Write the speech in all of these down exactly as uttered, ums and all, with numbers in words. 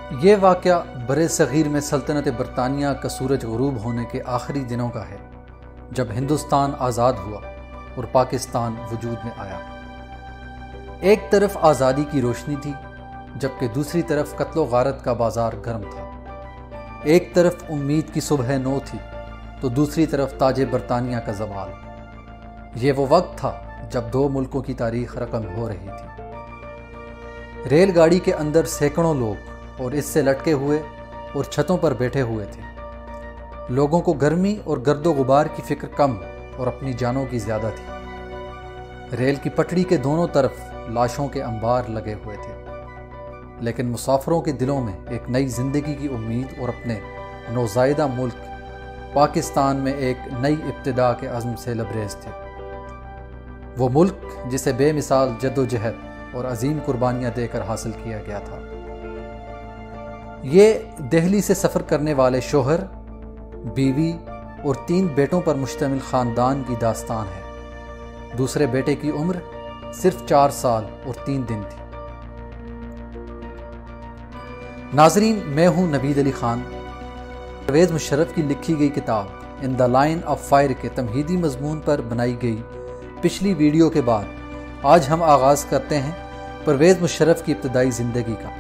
یہ واقعہ برِ صغیر میں سلطنت برطانیہ کا سورج غروب ہونے کے آخری دنوں کا ہے، جب ہندوستان آزاد ہوا اور پاکستان وجود میں آیا۔ ایک طرف آزادی کی روشنی تھی، جبکہ دوسری طرف قتل و غارت کا بازار گرم تھا۔ ایک طرف امید کی صبح نو تھی تو دوسری طرف تاج برطانیہ کا زوال۔ یہ وہ وقت تھا جب دو ملکوں کی تاریخ رقم ہو رہی تھی۔ ریل گاڑی کے اندر سینکڑوں لوگ اور اس سے لٹکے ہوئے اور چھتوں پر بیٹھے ہوئے تھے۔ لوگوں کو گرمی اور گرد و غبار کی فکر کم اور اپنی جانوں کی زیادہ تھی۔ ریل کی پٹڑی کے دونوں طرف لاشوں کے انبار لگے ہوئے تھے، لیکن مسافروں کے دلوں میں ایک نئی زندگی کی امید اور اپنے نوزائیدہ ملک پاکستان میں ایک نئی ابتدا کے عزم سے لبریز تھے۔ وہ ملک جسے بے مثال جد و جہد اور عظیم قربانیاں دے کر حاصل کیا گیا تھا۔ یہ دہلی سے سفر کرنے والے شوہر، بیوی اور تین بیٹوں پر مشتمل خاندان کی داستان ہے۔ دوسرے بیٹے کی عمر صرف چار سال اور تین دن تھی۔ ناظرین، میں ہوں نوید علی خان۔ پرویز مشرف کی لکھی گئی کتاب in the line of fire کے تمہیدی مضمون پر بنائی گئی پچھلی ویڈیو کے بعد آج ہم آغاز کرتے ہیں پرویز مشرف کی ابتدائی زندگی کا۔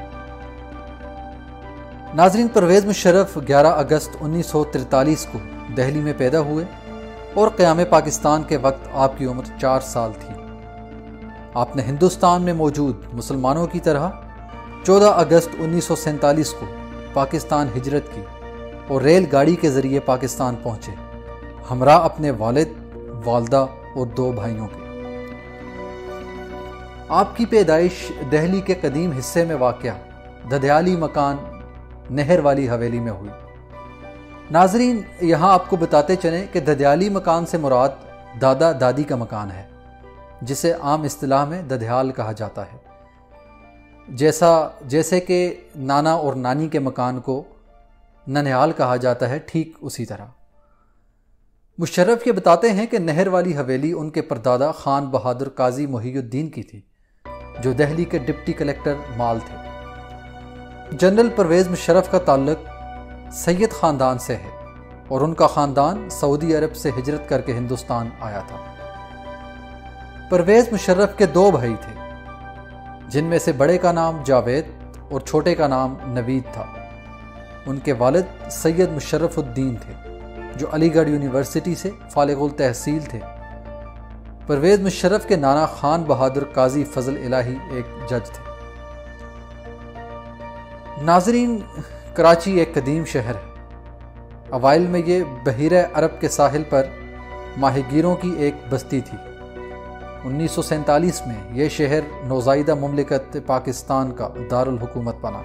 ناظرین، پرویز مشرف گیارہ اگست انیس سو تینتالیس کو دہلی میں پیدا ہوئے اور قیام پاکستان کے وقت آپ کی عمر چار سال تھی۔ آپ نے ہندوستان میں موجود مسلمانوں کی طرح چودہ اگست انیس سو سینتالیس کو پاکستان ہجرت کی اور ریل گاڑی کے ذریعے پاکستان پہنچے، ہمراہ اپنے والد، والدہ اور دو بھائیوں کے۔ آپ کی پیدائش دہلی کے قدیم حصے میں واقع ددیالی مکان نہر والی حویلی میں ہوئی۔ ناظرین، یہاں آپ کو بتاتے چلیں کہ ددیالی مکان سے مراد دادا دادی کا مکان ہے، جسے عام اصطلاح میں ددیال کہا جاتا ہے، جیسا جیسے کہ نانا اور نانی کے مکان کو ننیال کہا جاتا ہے، ٹھیک اسی طرح۔ مشرف یہ بتاتے ہیں کہ نہر والی حویلی ان کے پردادا خان بہادر قاضی محی الدین کی تھی، جو دہلی کے ڈپٹی کلکٹر مال تھے۔ جنرل پرویز مشرف کا تعلق سید خاندان سے ہے اور ان کا خاندان سعودی عرب سے ہجرت کر کے ہندوستان آیا تھا۔ پرویز مشرف کے دو بھائی تھے، جن میں سے بڑے کا نام جاوید اور چھوٹے کا نام نوید تھا۔ ان کے والد سید مشرف الدین تھے، جو علی گڑھ یونیورسٹی سے فارغ التحصیل تھے۔ پرویز مشرف کے نانا خان بہادر قاضی فضل الہی ایک جج تھے۔ ناظرین، کراچی ایک قدیم شہر ہے۔ اوائل میں یہ بحیرہ عرب کے ساحل پر ماہی گیروں کی ایک بستی تھی۔ انیس سو سینتالیس میں یہ شہر نوزائیدہ مملکت پاکستان کا دارالحکومت بنا،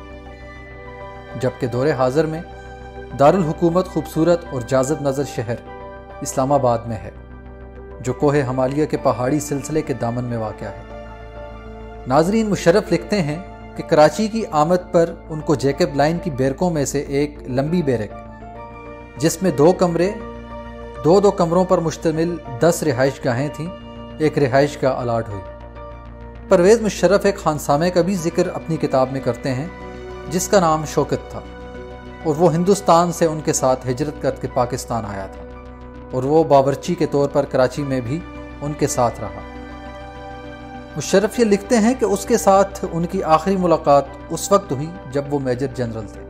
جبکہ دور حاضر میں دارالحکومت خوبصورت اور جاذب نظر شہر اسلام آباد میں ہے، جو کوہ ہمالیہ کے پہاڑی سلسلے کے دامن میں واقع ہے۔ ناظرین، مشرف لکھتے ہیں کہ کراچی کی آمد پر ان کو جیکب لائن کی بیرکوں میں سے ایک لمبی بیرک، جس میں دو کمرے دو دو کمروں پر مشتمل دس رہائش گاہیں تھیں، ایک رہائش گاہ الاٹ ہوئی۔ پرویز مشرف ایک خانسامے کا بھی ذکر اپنی کتاب میں کرتے ہیں، جس کا نام شوکت تھا، اور وہ ہندوستان سے ان کے ساتھ ہجرت کر کے پاکستان آیا تھا، اور وہ باورچی کے طور پر کراچی میں بھی ان کے ساتھ رہا۔ مشرف یہ لکھتے ہیں کہ اس کے ساتھ ان کی آخری ملاقات اس وقت ہوئی جب وہ میجر جنرل تھے۔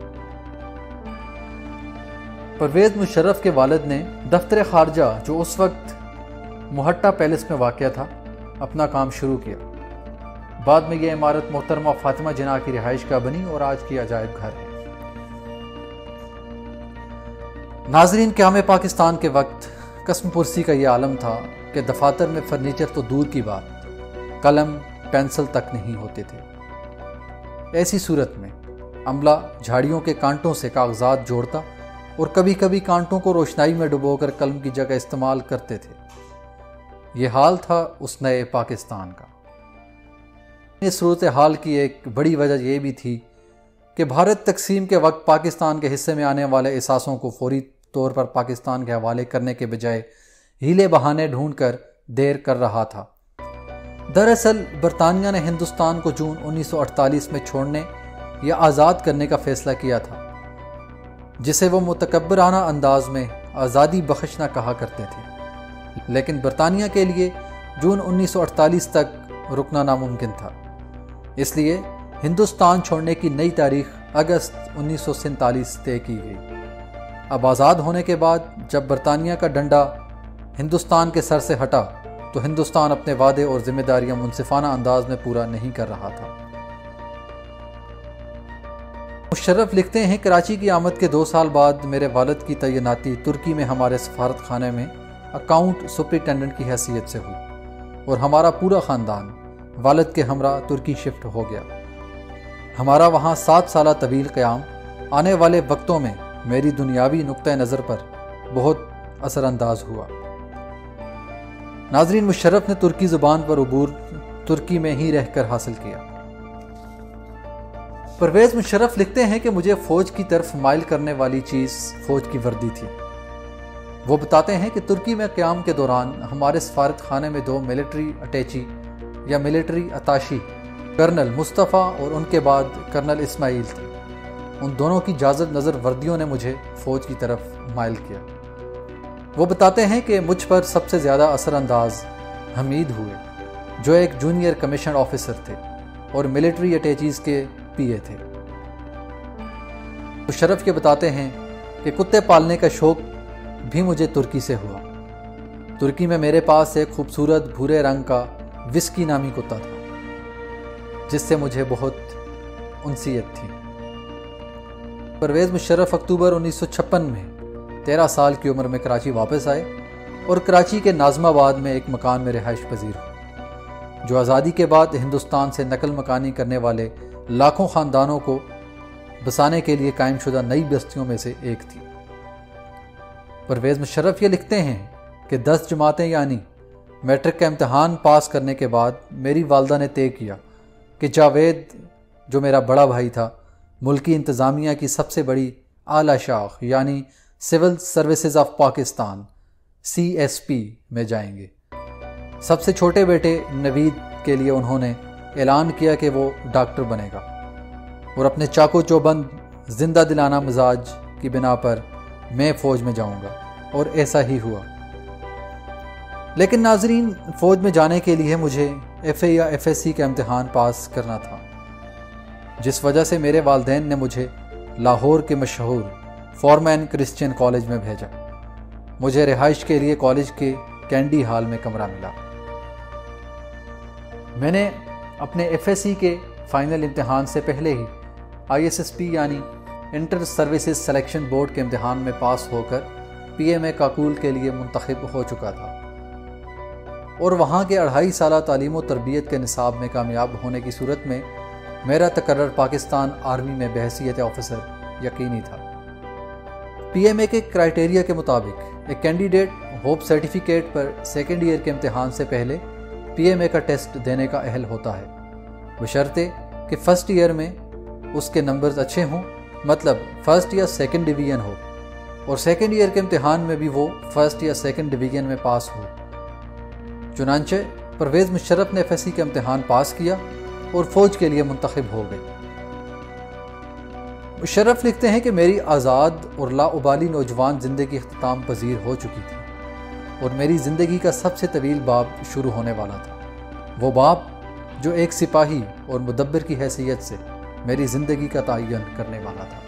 پرویز مشرف کے والد نے دفتر خارجہ، جو اس وقت موہٹا پیلس میں واقع تھا، اپنا کام شروع کیا۔ بعد میں یہ عمارت محترمہ فاطمہ جناح کی رہائش گاہ بنی اور آج کی عجائب گھر ہے۔ ناظرین، قیام پاکستان کے وقت قسم پرسی کا یہ عالم تھا کہ دفاتر میں فرنیچر تو دور کی بات، قلم پینسل تک نہیں ہوتے تھے۔ ایسی صورت میں عملہ جھاڑیوں کے کانٹوں سے کاغذات جوڑتا اور کبھی کبھی کانٹوں کو روشنائی میں ڈبو کر قلم کی جگہ استعمال کرتے تھے۔ یہ حال تھا اس نئے پاکستان کا۔ اس صورتحال کی ایک بڑی وجہ یہ بھی تھی کہ بھارت تقسیم کے وقت پاکستان کے حصے میں آنے والے اثاثوں کو فوری طور پر پاکستان کے حوالے کرنے کے بجائے ہیلے بہانے ڈھونڈ کر دیر کر رہا تھا۔ دراصل برطانیہ نے ہندوستان کو جون انیس سو اڑتالیس میں چھوڑنے یا آزاد کرنے کا فیصلہ کیا تھا، جسے وہ متکبرانہ انداز میں آزادی بخشنا کہا کرتے تھے، لیکن برطانیہ کے لیے جون انیس سو اڑتالیس تک رکنا ناممکن تھا۔ اس لیے ہندوستان چھوڑنے کی نئی تاریخ اگست انیس سو سینتالیس طے کی گئی۔ اب آزاد ہونے کے بعد جب برطانیہ کا ڈنڈا ہندوستان کے سر سے ہٹا تو ہندوستان اپنے وعدے اور ذمہ داریاں منصفانہ انداز میں پورا نہیں کر رہا تھا۔ مشرف لکھتے ہیں، کراچی کی آمد کے دو سال بعد میرے والد کی تعیناتی ترکی میں ہمارے سفارت خانے میں اکاؤنٹ سپرنٹینڈنٹ کی حیثیت سے ہوئی اور ہمارا پورا خاندان والد کے ہمراہ ترکی شفٹ ہو گیا۔ ہمارا وہاں سات سالہ طویل قیام آنے والے وقتوں میں میری دنیاوی نقطہ نظر پر بہت اثر انداز ہوا۔ ناظرین، مشرف نے ترکی زبان پر عبور ترکی میں ہی رہ کر حاصل کیا۔ پرویز مشرف لکھتے ہیں کہ مجھے فوج کی طرف مائل کرنے والی چیز فوج کی وردی تھی۔ وہ بتاتے ہیں کہ ترکی میں قیام کے دوران ہمارے سفارت خانے میں دو ملٹری اٹیچی یا ملٹری اتاشی، کرنل مصطفیٰ اور ان کے بعد کرنل اسماعیل تھے۔ ان دونوں کی جازب نظر وردیوں نے مجھے فوج کی طرف مائل کیا۔ وہ بتاتے ہیں کہ مجھ پر سب سے زیادہ اثر انداز حمید ہوئے، جو ایک جونیئر کمیشن آفیسر تھے اور ملٹری اٹیچیز کے پی اے تھے۔ مشرف کے بتاتے ہیں کہ کتے پالنے کا شوق بھی مجھے ترکی سے ہوا۔ ترکی میں میرے پاس ایک خوبصورت بھورے رنگ کا وسکی نامی کتا تھا، جس سے مجھے بہت انسیت تھی۔ پرویز مشرف اکتوبر انیس سو چھپن میں تیرہ سال کی عمر میں کراچی واپس آئے اور کراچی کے ناظم آباد میں ایک مکان میں رہائش پذیر ہوئے، جو آزادی کے بعد ہندوستان سے نقل مکانی کرنے والے لاکھوں خاندانوں کو بسانے کے لیے قائم شدہ نئی بستیوں میں سے ایک تھی۔ پرویز مشرف یہ لکھتے ہیں کہ دس جماعتیں یعنی میٹرک کا امتحان پاس کرنے کے بعد میری والدہ نے طے کیا کہ جاوید، جو میرا بڑا بھائی تھا، ملکی انتظامیہ کی سب سے بڑی اعلیٰ شاخ یعنی civil services of Pakistan C S P میں جائیں گے۔ سب سے چھوٹے بیٹے نوید کے لیے انہوں نے اعلان کیا کہ وہ ڈاکٹر بنے گا، اور اپنے چاقو چوبند زندہ دلانہ مزاج کی بنا پر میں فوج میں جاؤں گا، اور ایسا ہی ہوا۔ لیکن ناظرین، فوج میں جانے کے لیے مجھے ایف اے یا ایف ایس سی کا امتحان پاس کرنا تھا، جس وجہ سے میرے والدین نے مجھے لاہور کے مشہور فورمین کرسچین کالج میں بھیجا۔ مجھے رہائش کے لیے کالج کے کینڈی ہال میں کمرہ ملا۔ میں نے اپنے ایف ایس سی کے فائنل امتحان سے پہلے ہی آئی ایس ایس پی یعنی انٹر سروسز سلیکشن بورڈ کے امتحان میں پاس ہو کر پی ایم اے کاکول کے لیے منتخب ہو چکا تھا، اور وہاں کے اڑھائی سالہ تعلیم و تربیت کے نصاب میں کامیاب ہونے کی صورت میں میرا تقرر پاکستان آرمی میں بحیثیت آفیسر یقینی تھا۔ پی ایم اے کے کرائیٹیریا کے مطابق ایک کینڈیڈیٹ ہوپ سرٹیفکیٹ پر سیکنڈ ایئر کے امتحان سے پہلے پی ایم اے کا ٹیسٹ دینے کا اہل ہوتا ہے، بشرطے کہ فرسٹ ایئر میں اس کے نمبرز اچھے ہوں، مطلب فرسٹ یا سیکنڈ ڈویژن ہو، اور سیکنڈ ایئر کے امتحان میں بھی وہ فرسٹ یا سیکنڈ ڈویژن میں پاس ہو۔ چنانچہ پرویز مشرف نے ایف ایس سی کا امتحان پاس کیا اور فوج کے لیے منتخب ہو گئے۔ مشرف لکھتے ہیں کہ میری آزاد اور لا ابالی نوجوان زندگی اختتام پذیر ہو چکی تھی، اور میری زندگی کا سب سے طویل باب شروع ہونے والا تھا، وہ باب جو ایک سپاہی اور مدبر کی حیثیت سے میری زندگی کا تعین کرنے والا تھا۔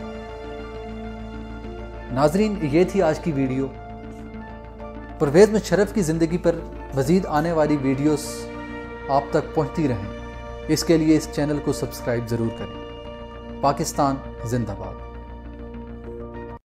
ناظرین، یہ تھی آج کی ویڈیو۔ پرویز مشرف کی زندگی پر مزید آنے والی ویڈیوز آپ تک پہنچتی رہیں، اس کے لیے اس چینل کو سبسکرائب ضرور کریں۔ پاکستان زندہ باد۔